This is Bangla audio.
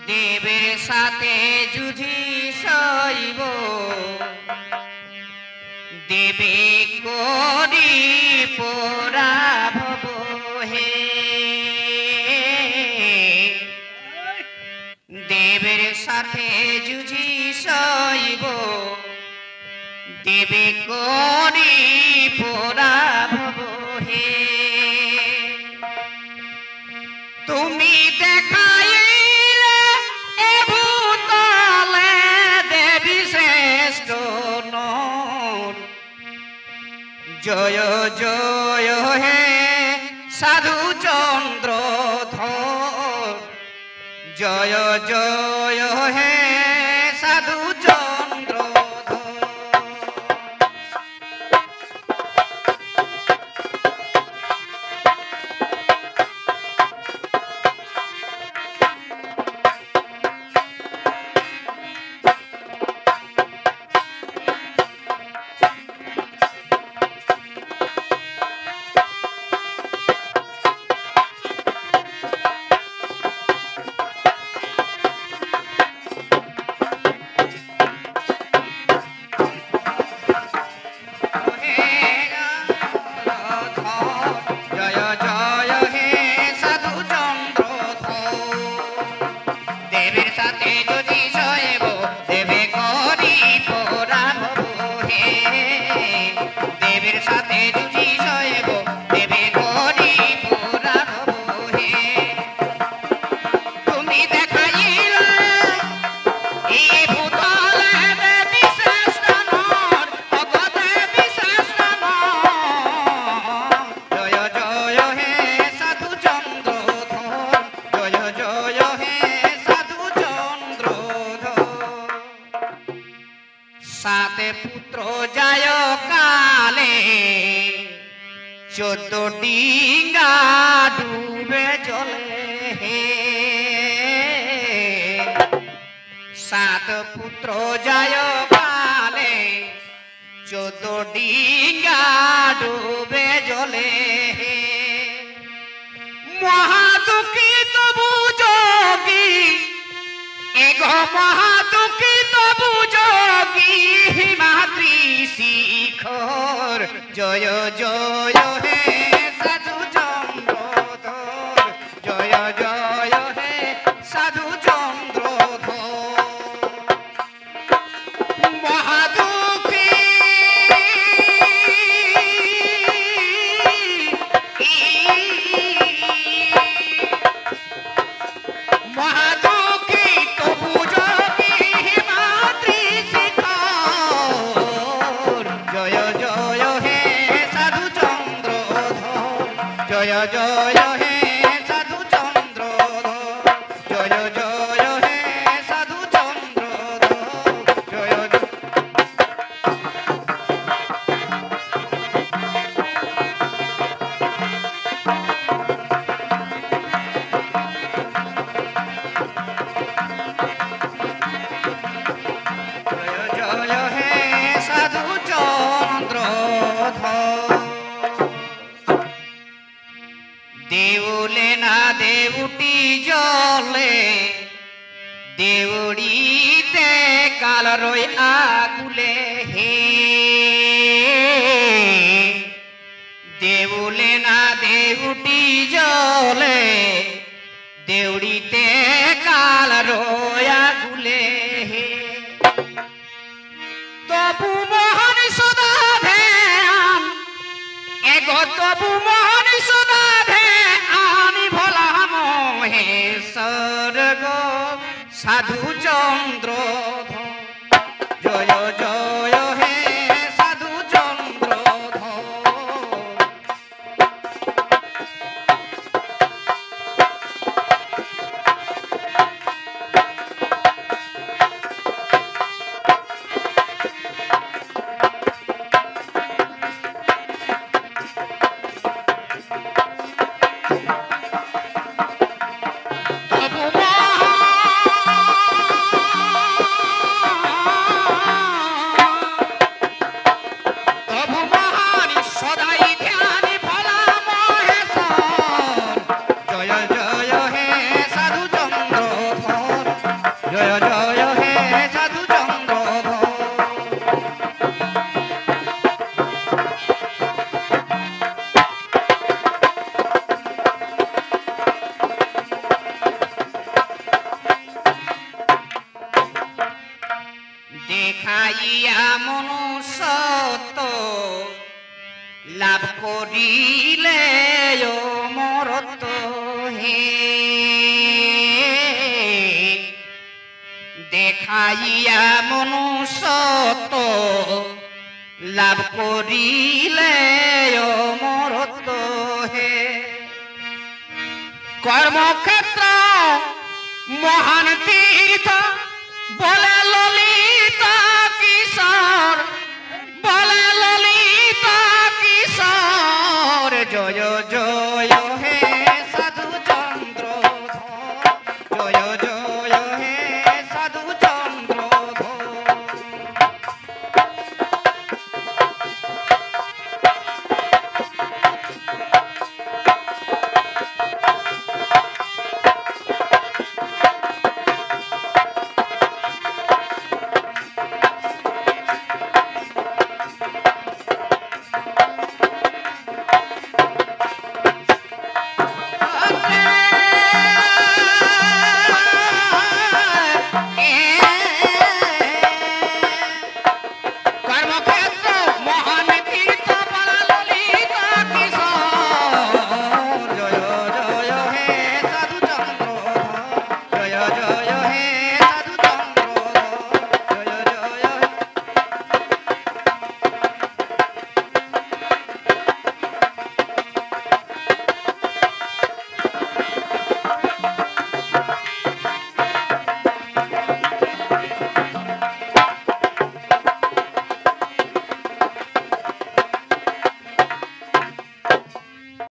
দেবের সাথে যুঝি সইব দেবে করি পরাভব হে দেবের সাথে যুঝি সইব দেবে করি পরাভব হে তুমি দেখাইলে এ ভূতলে দেবী শ্রেষ্ঠ নর জয় জয় হে সাধু চন্দ্রধর জয় জয় হে সাধু সাতে পুত্র যায় কালে 14 ডিঙ্গা ডুবে জলে হে সাত পুত্র যায় কালে 14 ডিঙ্গা ডুবে জলে হে মহাদুঃখিত বুঝবি এগো মহাদুঃখিত বুঝবি মাতৃ শিখর জয় জয় হে সাধু চন্দ্রধর জয় জয় হে সাধু চন্দ্রধর মহাদুঃখী জয় জয় হে সাধু চন্দ্রধর জয় জয় হে সাধু চন্দ্রধর জয় জয় হে সাধু চন্দ্রধর দেউলে না দেউটি জলে দেউড়িতে কাল রই আগুলে হে দেউলে না দেউটি জলে দেউড়িতে কাল রই আগুলে হে তবু মোহন সদা ধ্যান এগো তবু মোহন সদা স্বর্গ সাধু চন্দ্রধর জয় জয় হে সাধু চন্দ্রধর পাইয়া মনুষ্যত লাভ করিলে অমরত হে কর্মক্ষেত্র মহান তীর্থ বলে ললিত